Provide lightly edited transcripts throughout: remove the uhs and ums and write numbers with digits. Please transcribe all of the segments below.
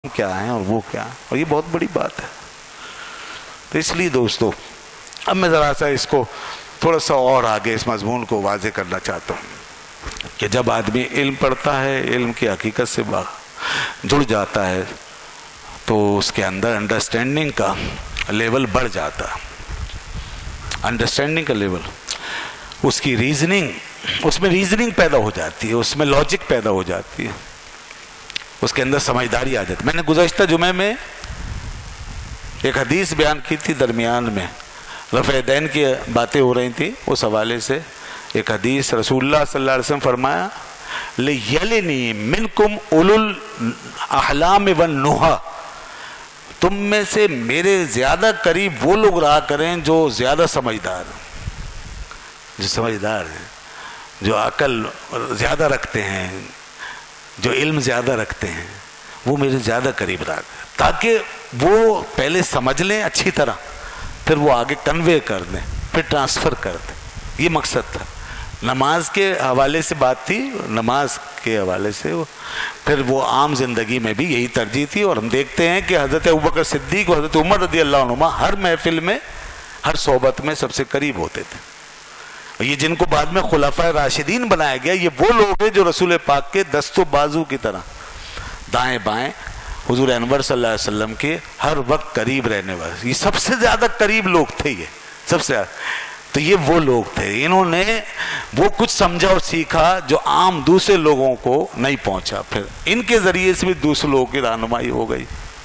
क्या है और वो क्या है, और ये बहुत बड़ी बात है। तो इसलिए दोस्तों अब मैं ज़रा सा इसको थोड़ा सा और आगे इस मजमून को वाज़े करना चाहता हूँ कि जब आदमी इल्म पढ़ता है, इल्म की हकीकत से जुड़ जाता है, तो उसके अंदर अंडरस्टैंडिंग का लेवल बढ़ जाता है। अंडरस्टैंडिंग का लेवल, उसकी रीजनिंग, उसमें रीजनिंग पैदा हो जाती है, उसमें लॉजिक पैदा हो जाती है, उसके अंदर समझदारी आ जाती है। मैंने गुज़श्ता जुमे में एक हदीस बयान की थी, दरमियान में रफ़-ए-दैन की बातें हो रही थी, उस हवाले से एक हदीस रसूलुल्लाह सल्लल्लाहु अलैहि वसल्लम फरमाया, लियलिनी मिनकुम उलुल अहलाम वन नुहा, तुम में से मेरे ज़्यादा करीब वो लोग रहा करें जो ज़्यादा समझदार, जो समझदार हैं, जो अकल ज़्यादा रखते हैं, जो इल्म ज़्यादा रखते हैं, वो मेरे ज़्यादा करीब रहा करें, ताकि वो पहले समझ लें अच्छी तरह, फिर वो आगे कन्वे कर दें, फिर ट्रांसफ़र कर दें। ये मकसद था। नमाज के हवाले से बात थी, नमाज के हवाले से फिर वो आम ज़िंदगी में भी यही तरजीह थी। और हम देखते हैं कि हज़रत अबू बकर सिद्दीक़ और हज़रत उमर रज़ी अल्लाह अन्हुमा हर महफिल में, हर सोबत में सबसे करीब होते थे। और ये जिनको बाद में खुलाफाए राशिदीन बनाया गया, ये वो लोग हैं जो रसूल पाक के दस्तो बाजू की तरह दाएँ बाएँ हुजूर अनवर सल्लल्लाहु अलैहि वसल्लम के हर वक्त करीब रहने वाले, ये सबसे ज़्यादा करीब लोग थे, ये सबसे ज़्यादा। तो ये वो लोग थे, इन्होंने वो कुछ समझा और सीखा जो आम दूसरे लोगों को नहीं पहुंचा, फिर इनके ज़रिए से भी दूसरे लोगों की रहनुमाई हो गई।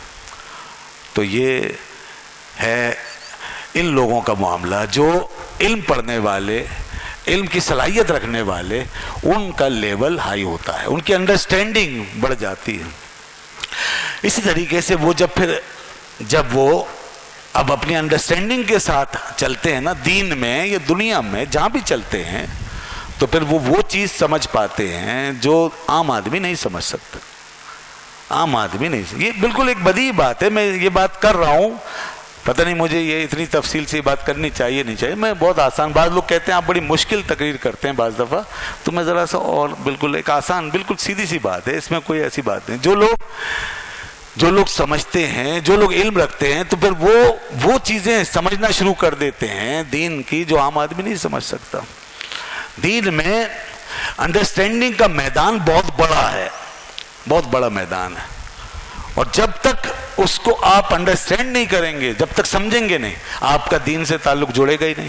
तो ये है इन लोगों का मामला, जो इल्म पढ़ने वाले, इल्म की सलाहियत रखने वाले, उनका लेवल हाई होता है, उनकी अंडरस्टैंडिंग बढ़ जाती है। इसी तरीके से वो जब वो अब अपनी अंडरस्टैंडिंग के साथ चलते हैं ना, दीन में या दुनिया में जहाँ भी चलते हैं, तो फिर वो चीज़ समझ पाते हैं जो आम आदमी नहीं समझ सकता। आम आदमी नहीं, ये बिल्कुल एक बड़ी बात है। मैं ये बात कर रहा हूँ, पता नहीं मुझे ये इतनी तफसील से बात करनी चाहिए नहीं चाहिए, मैं बहुत आसान, बाद लोग कहते हैं आप बड़ी मुश्किल तकरीर करते हैं बाज़ दफ़ा, तो मैं ज़रा सा और बिल्कुल एक आसान, बिल्कुल सीधी सी बात है, इसमें कोई ऐसी बात नहीं। जो लोग समझते हैं, जो लोग इल्म रखते हैं, तो फिर वो चीज़ें समझना शुरू कर देते हैं दीन की, जो आम आदमी नहीं समझ सकता। दीन में अंडरस्टैंडिंग का मैदान बहुत बड़ा है, बहुत बड़ा मैदान है, और जब तक उसको आप अंडरस्टैंड नहीं करेंगे, जब तक समझेंगे नहीं, आपका दीन से ताल्लुक जुड़ेगा ही नहीं।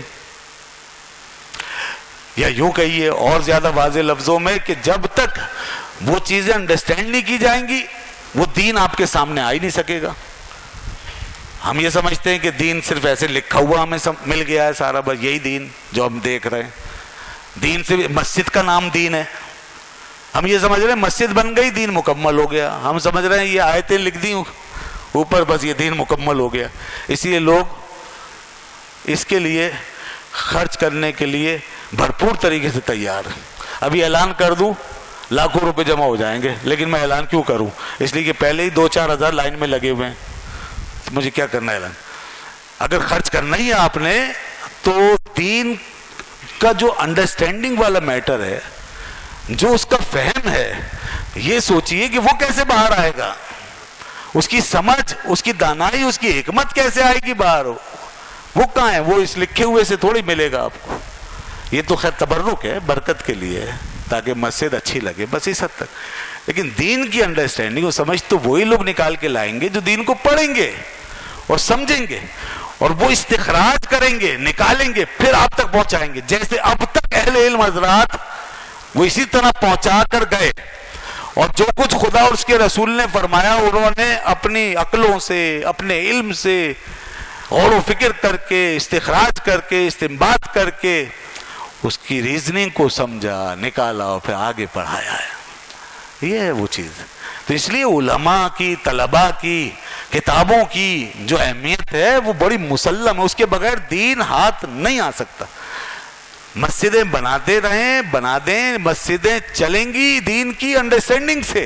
या यूं कहिए और ज्यादा वाज़े लफ्जों में कि जब तक वो चीजें अंडरस्टैंड नहीं की जाएंगी, वो दीन आपके सामने आ ही नहीं सकेगा। हम ये समझते हैं कि दीन सिर्फ ऐसे लिखा हुआ हमें मिल गया है सारा, बस यही दीन जो हम देख रहे हैं। दीन से मस्जिद का नाम दीन है, हम ये समझ रहे हैं मस्जिद बन गई, दीन मुकम्मल हो गया। हम समझ रहे हैं ये आयतें लिख दी ऊपर, बस ये दीन मुकम्मल हो गया। इसलिए लोग इसके लिए खर्च करने के लिए भरपूर तरीके से तैयार है। अभी ऐलान कर दूं, लाखों रुपए जमा हो जाएंगे, लेकिन मैं ऐलान क्यों करूं? इसलिए कि पहले ही 2-4 हज़ार लाइन में लगे हुए हैं, तो मुझे क्या करना है ऐलान? अगर खर्च करना ही है आपने, तो दीन का जो अंडरस्टैंडिंग वाला मैटर है, जो उसका फहम है, ये सोचिए कि वो कैसे बाहर आएगा, उसकी समझ, उसकी दानाई, उसकी हिकमत कैसे आएगी बाहर? वो कहाँ है? वो इस लिखे हुए से थोड़ी मिलेगा आपको। ये तो खैर तबर्रुक है, बरकत के लिए है, ताकि मस्जिद अच्छी लगे, बस इस हद तक। लेकिन दीन की अंडरस्टैंडिंग और समझ तो वही लोग निकाल के लाएंगे जो दीन को पढ़ेंगे और समझेंगे, और वो इस्तिखराज करेंगे, निकालेंगे, फिर आप तक पहुंचाएंगे। जैसे अब तक अहले इल्म हज़रात वो इसी तरह पहुंचा कर गए, और जो कुछ खुदा और उसके रसूल ने फरमाया, उन्होंने अपनी अक्लों से, अपने इल्म से और वो फिक्र करके, इस्तिखराज करके, इस्तिंबात करके उसकी रीजनिंग को समझा, निकाला और फिर आगे पढ़ाया है। ये है वो चीज़। तो इसलिए उलमा की, तलबा की, किताबों की जो अहमियत है वो बड़ी मुसल्लम है, उसके बगैर दीन हाथ नहीं आ सकता। मस्जिदें बनाते रहें, बना दें, मस्जिदें चलेंगी दीन की अंडरस्टैंडिंग से।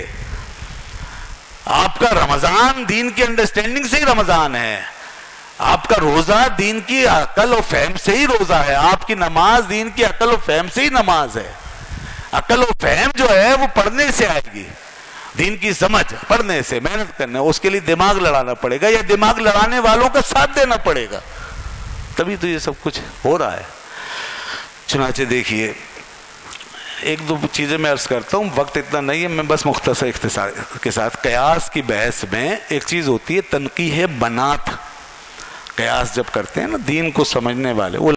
आपका रमजान दीन की अंडरस्टैंडिंग से ही रमजान है, आपका रोजा दीन की अकल और फहम से ही रोजा है, आपकी नमाज दीन की अकल और फहम से ही नमाज है। अकल और फहम जो है वो पढ़ने से आएगी, دین کی سمجھ پڑھنے سے، محنت کرنے، اس کے لیے دماغ لڑانا پڑے گا، یا دماغ لڑانے والوں کا ساتھ دینا پڑے گا، تبھی تو یہ سب کچھ ہو رہا ہے۔ چنانچہ دیکھیے ایک دو چیزیں میں عرض کرتا ہوں، وقت اتنا نہیں ہے، میں بس مختصر اختصار کے ساتھ قیاس کی بحث میں ایک چیز ہوتی ہے تنقیح بنات۔ قیاس جب کرتے ہیں نا دین کو سمجھنے والے، وہ